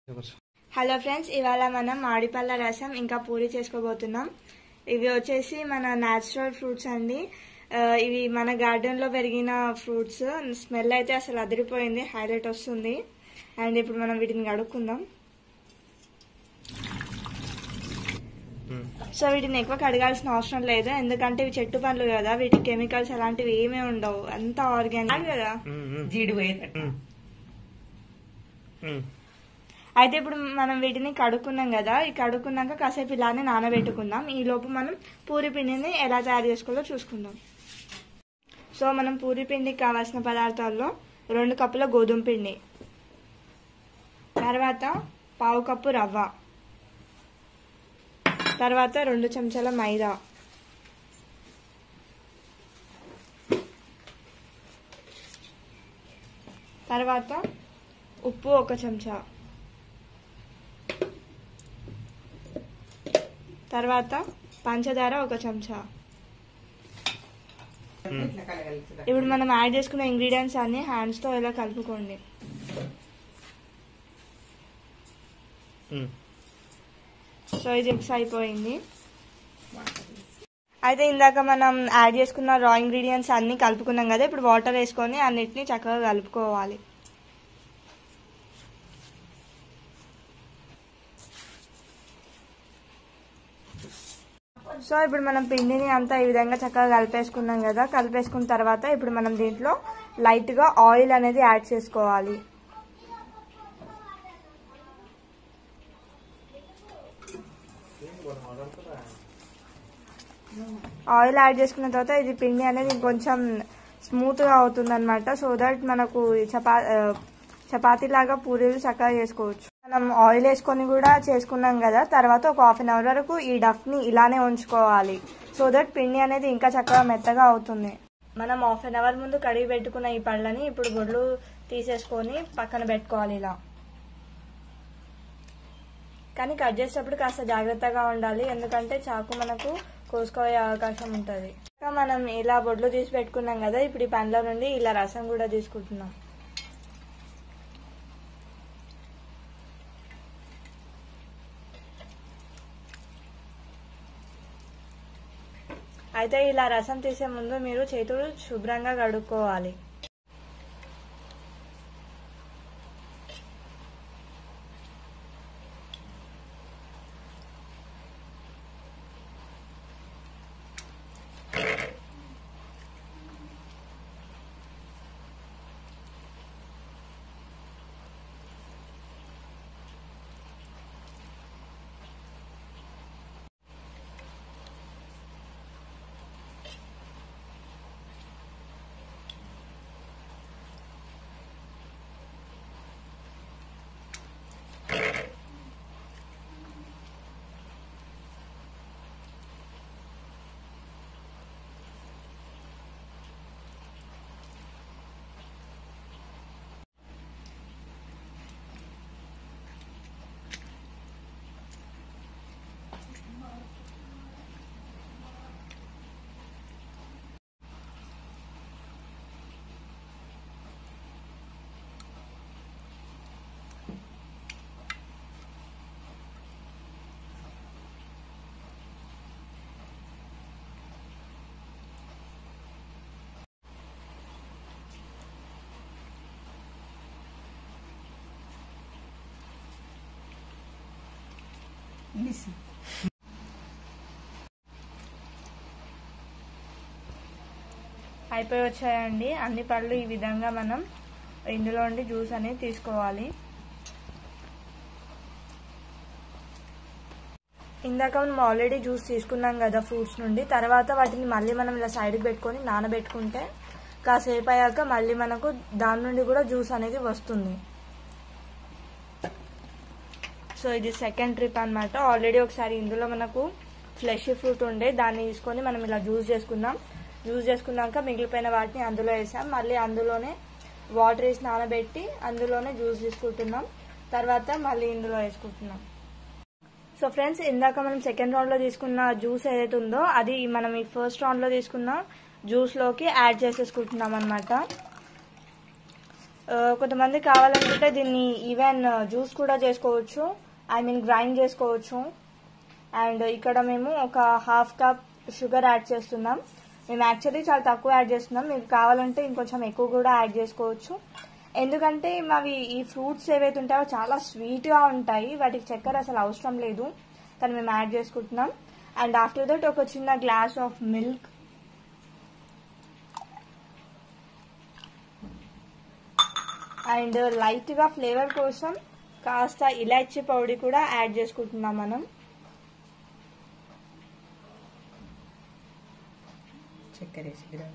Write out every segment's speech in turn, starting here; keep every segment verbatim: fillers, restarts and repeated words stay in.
Hello friends, ఇవాళ మనం మామిడిపళ్ళ రసం ఇంకా పూరి చేసుకోబోతున్నాం. ఇవి వచ్చేసి మన న్యాచురల్ ఫ్రూట్స్ అండి. ఇవి మన గార్డెన్ లో పెరిగిన ఫ్రూట్స్. స్మెల్ అయితే అసలు అదిరిపోయింది, హైలైట్ వస్తుంది. అండ్ ఇప్పుడు మనం వీటిని కడుక్కుందాం. సో వీటిని ఎక్కువ కడగాల్సిన అవసరం లేదు, ఎందుకంటే ఇవి చెట్టు పండ్లు కదా, వీటి కెమికల్స్ అలాంటివి ఏమీ ఉండవు, అంతా ఆర్గానిక్ కదా. అయితే ఇప్పుడు మనం వీటిని కడుక్కున్నాం కదా, ఈ కడుక్కున్నాక కాసేపు ఇలానే నానబెట్టుకుందాం. ఈ లోపు మనం పూరి పిండిని ఎలా తయారు చేసుకోవాలో చూసుకుందాం. సో మనం పూరి పిండికి కావాల్సిన పదార్థాల్లో రెండు కప్పుల గోధుమ పిండి, తర్వాత పావు కప్పు రవ్వ, తర్వాత రెండు చెంచాల మైదా, తర్వాత ఉప్పు ఒక చెంచా, తర్వాత పంచదార ఒక చెంచా. ఇప్పుడు మనం యాడ్ చేసుకున్న ఇంగ్రీడియంట్స్ అన్ని హ్యాండ్స్ తో ఇలా కలుపుకోండి. సో ఇది మిక్స్ అయిపోయింది. అయితే ఇందాక మనం యాడ్ చేసుకున్న రా ఇంగ్రీడియంట్స్ అన్ని కలుపుకున్నాం కదా, ఇప్పుడు వాటర్ వేసుకొని అన్నిటిని చక్కగా కలుపుకోవాలి. సో ఇప్పుడు మనం పిండిని అంతా ఈ విధంగా చక్కగా కలిపేసుకున్నాం కదా. కలిపేసుకున్న తర్వాత ఇప్పుడు మనం దీంట్లో లైట్ గా ఆయిల్ అనేది యాడ్ చేసుకోవాలి. ఆయిల్ యాడ్ చేసుకున్న తర్వాత ఇది పిండి అనేది ఇంకొంచెం స్మూత్ గా అవుతుంది అనమాట. సో దట్ మనకు చపా చపాతీ లాగా పూరీలు చక్కగా చేసుకోవచ్చు. మనం ఆయిల్ వేసుకొని కూడా చేసుకున్నాం కదా, తర్వాత ఒక హాఫ్ అన్ అవర్ వరకు ఈ డఫ్ ని ఇలానే ఉంచుకోవాలి. సో దట్ పిండి అనేది ఇంకా చక్కగా మెత్తగా అవుతుంది. మనం హాఫ్ అన్ అవర్ ముందు కడిగి పెట్టుకున్న ఈ పళ్ళని ఇప్పుడు గుడ్లు తీసేసుకొని పక్కన పెట్టుకోవాలి ఇలా. కానీ కట్ చేసేటప్పుడు కాస్త జాగ్రత్తగా ఉండాలి, ఎందుకంటే చాకు మనకు కోసుకోయే అవకాశం ఉంటుంది. మనం ఇలా బొడ్లు తీసి పెట్టుకున్నాం కదా, ఇప్పుడు ఈ పండ్ల నుండి ఇలా రసం కూడా తీసుకుంటున్నాం. అయితే ఇలా రసం తీసే ముందు మీరు చేతులు శుభ్రంగా కడుక్కోవాలి. అయిపోయి వచ్చాయండి అన్ని పళ్ళు. ఈ విధంగా మనం ఇందులో నుండి జ్యూస్ అనేది తీసుకోవాలి. ఇందాక మనం ఆల్రెడీ జ్యూస్ తీసుకున్నాం కదా ఫ్రూట్స్ నుండి, తర్వాత వాటిని మళ్ళీ మనం ఇలా సైడ్కి పెట్టుకొని నానబెట్టుకుంటే కాసేపు అయ్యాక మళ్ళీ మనకు దాని నుండి కూడా జ్యూస్ అనేది వస్తుంది. సో ఇది సెకండ్ ట్రిప్ అనమాట. ఆల్రెడీ ఒకసారి ఇందులో మనకు ఫ్లెష్ ఫ్రూట్ ఉండే, దాన్ని తీసుకొని మనం ఇలా జ్యూస్ చేసుకున్నాం. జ్యూస్ చేసుకున్నాక మిగిలిపోయిన వాటిని అందులో వేసాం. మళ్ళీ అందులోనే వాటర్ వేసి నానబెట్టి అందులోనే జ్యూస్ తీసుకుంటున్నాం. తర్వాత మళ్ళీ ఇందులో వేసుకుంటున్నాం. సో ఫ్రెండ్స్, ఇందాక మనం సెకండ్ రౌండ్ లో తీసుకున్న జ్యూస్ ఏదైతే ఉందో అది మనం ఈ ఫస్ట్ రౌండ్ లో తీసుకున్న జ్యూస్ లోకి యాడ్ చేసేసుకుంటున్నాం అనమాట. కొంతమంది కావాలనుకుంటే దీన్ని ఈవెన్ జ్యూస్ కూడా చేసుకోవచ్చు, ఐ మీన్ గ్రైండ్ చేసుకోవచ్చు. అండ్ ఇక్కడ మేము ఒక హాఫ్ కప్ షుగర్ యాడ్ చేస్తున్నాం. మేము యాక్చువల్లీ చాలా తక్కువ యాడ్ చేస్తున్నాం, మీకు కావాలంటే ఇంకొంచెం ఎక్కువ కూడా యాడ్ చేసుకోవచ్చు. ఎందుకంటే అవి ఈ ఫ్రూట్స్ ఏవైతే ఉంటాయో చాలా స్వీట్గా ఉంటాయి, వాటికి చక్కెర అసలు అవసరం లేదు, కానీ మేము యాడ్ చేసుకుంటున్నాం. అండ్ ఆఫ్టర్ దట్ ఒక చిన్న గ్లాస్ ఆఫ్ మిల్క్, అండ్ లైట్గా ఫ్లేవర్ కోసం కాస్త ఇలాచీ పౌడర్ కూడా యాడ్ చేసుకుంటున్నాం మనం. చక్కెర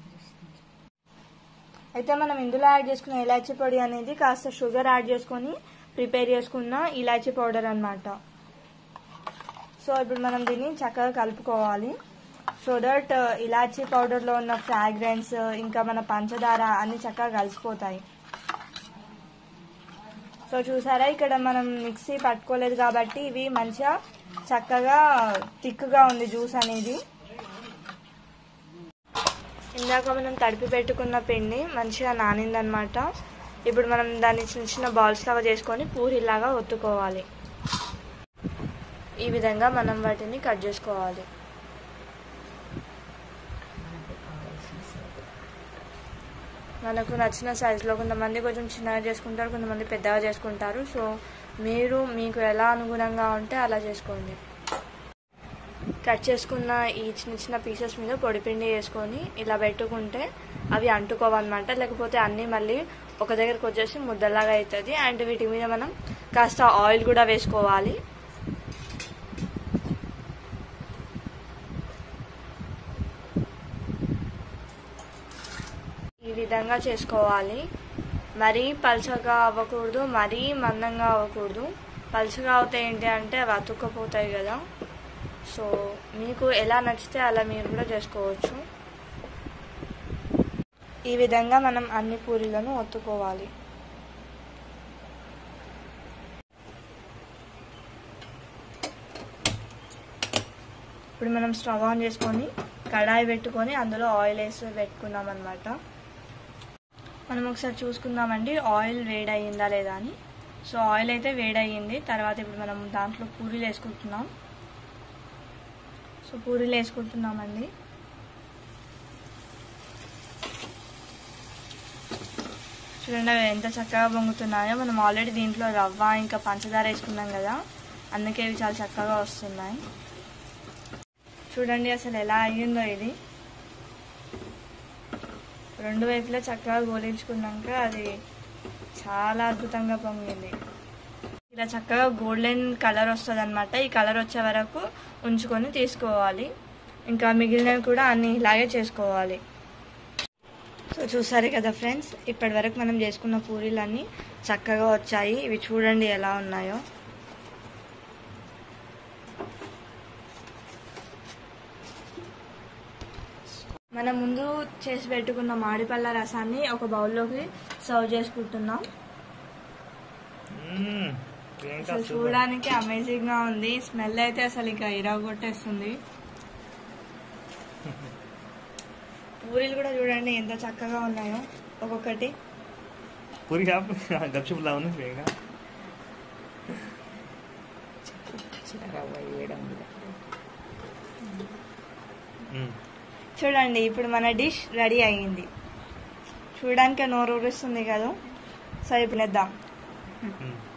అయితే మనం ఇందులో యాడ్ చేసుకున్న ఇలాచీ పొడి అనేది కాస్త షుగర్ యాడ్ చేసుకొని ప్రిపేర్ చేసుకున్న ఇలాచీ పౌడర్ అన్నమాట. సో ఇప్పుడు మనం దీన్ని చక్కగా కలుపుకోవాలి, సో దట్ ఇలాచీ పౌడర్లో ఉన్న ఫ్రాగ్రెన్స్ ఇంకా మన పంచదార అన్ని చక్కగా కలిసిపోతాయి. సో చూసారా, ఇక్కడ మనం మిక్సీ పట్టుకోలేదు కాబట్టి ఇవి మంచిగా చక్కగా థిక్గా ఉంది జ్యూస్ అనేది. ఇందాక మనం తడిపి పెట్టుకున్న పిండి మంచిగా నానిందనమాట. ఇప్పుడు మనం దాన్ని చిన్న చిన్న బాల్స్ లాగా చేసుకొని పూరిలాగా ఒత్తుకోవాలి. ఈ విధంగా మనం వాటిని కట్ చేసుకోవాలి. మనకు నచ్చిన సైజులో, కొంతమంది కొంచెం చిన్నగా చేసుకుంటారు, కొంతమంది పెద్దగా చేసుకుంటారు. సో మీరు మీకు ఎలా అనుగుణంగా ఉంటే అలా చేసుకోండి. కట్ చేసుకున్న ఈ చిన్న చిన్న పీసెస్ మీద పొడిపిండి వేసుకొని ఇలా పెట్టుకుంటే అవి అంటుకోవన్నమాట, లేకపోతే అన్నీ మళ్ళీ ఒక దగ్గరకు వచ్చేసి ముద్దలాగా అవుతుంది. అండ్ వీటి మీద మనం కాస్త ఆయిల్ కూడా వేసుకోవాలి. ఈ విధంగా చేసుకోవాలి. మరీ పల్చగా అవ్వకూడదు, మరీ మందంగా అవ్వకూడదు. పల్చగా అవుతే ఏంటి అంటే అవి అతుక్కపోతాయి కదా. సో మీకు ఎలా నచ్చితే అలా మీరు కూడా చేసుకోవచ్చు. ఈ విధంగా మనం అన్ని పూరీలను ఒత్తుకోవాలి. ఇప్పుడు మనం స్టవ్ ఆన్ చేసుకొని కడాయి పెట్టుకొని అందులో ఆయిల్ వేసి పెట్టుకున్నాం అన్నమాట. మనం ఒకసారి చూసుకుందామండి ఆయిల్ వేడి అయ్యిందా లేదా అని. సో ఆయిల్ అయితే వేడి అయ్యింది. తర్వాత ఇప్పుడు మనం దాంట్లో పూరీలు వేసుకుంటున్నాం. సో పూరీలు వేసుకుంటున్నామండి. చూడండి అవి ఎంత చక్కగా పొంగుతున్నాయో. మనం ఆల్రెడీ దీంట్లో రవ్వ ఇంకా పంచదార వేసుకున్నాం కదా, అందుకే ఇవి చాలా చక్కగా వస్తున్నాయి. చూడండి అసలు ఎలా అయ్యిందో ఇది. రెండు వైపులా చక్కగా గోలించుకున్నాక అది చాలా అద్భుతంగా పొంగింది. ఇలా చక్కగా గోల్డెన్ కలర్ వస్తుంది అనమాట. ఈ కలర్ వచ్చే వరకు ఉంచుకొని తీసుకోవాలి. ఇంకా మిగిలినవి కూడా అన్ని ఇలాగే చేసుకోవాలి. సో చూసారు కదా ఫ్రెండ్స్, ఇప్పటి వరకు మనం చేసుకున్న పూరీలన్నీ చక్కగా వచ్చాయి. ఇవి చూడండి ఎలా ఉన్నాయో. మనం ముందు చేసి పెట్టుకున్న మామిడిపళ్ళ రసాన్ని ఒక బౌల్లోకి సర్వ్ చేసుకుంటున్నాం. అసలు చూడడానికి అమేజింగ్ గా ఉంది. స్మెల్ అయితే అసలు ఇక ఇరగొట్టేస్తుంది. పూరీలు కూడా చూడండి ఎంత చక్కగా ఉన్నాయో ఒక్కొక్కటి. పూరి గప్చుప్లా ఉంది. చూడండి ఇప్పుడు మన డిష్ రెడీ అయ్యింది. చూడడానికి నోరు ఊరిస్తుంది కదా. సో ఇప్పుడు వేద్దాం.